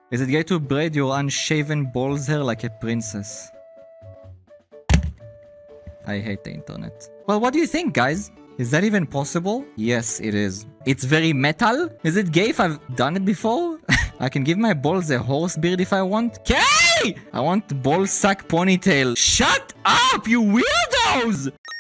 Is it gay to braid your unshaven balls hair like a princess? I hate the internet. Well, what do you think, guys? Is that even possible? Yes, it is. It's very metal. Is it gay if I've done it before? I can give my balls a horse beard if I want. Okay! I want ball sack ponytail. Shut up, you weirdos!